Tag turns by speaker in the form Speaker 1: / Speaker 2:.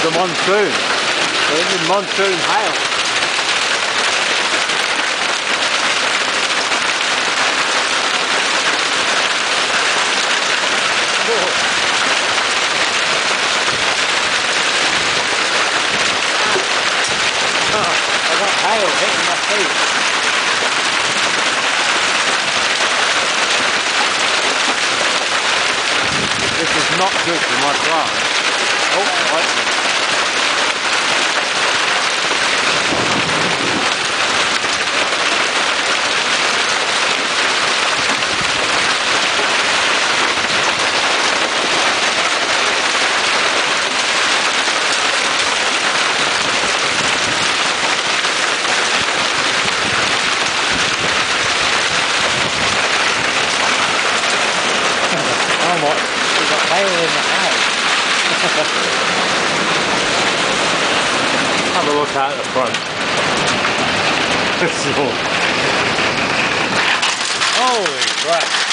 Speaker 1: the monsoon. This is monsoon hail. I got hail hitting my feet. This is not good for my plant. Oh, lightning. Oh my, we've got hail in the house. Have a look out the front. Holy crap.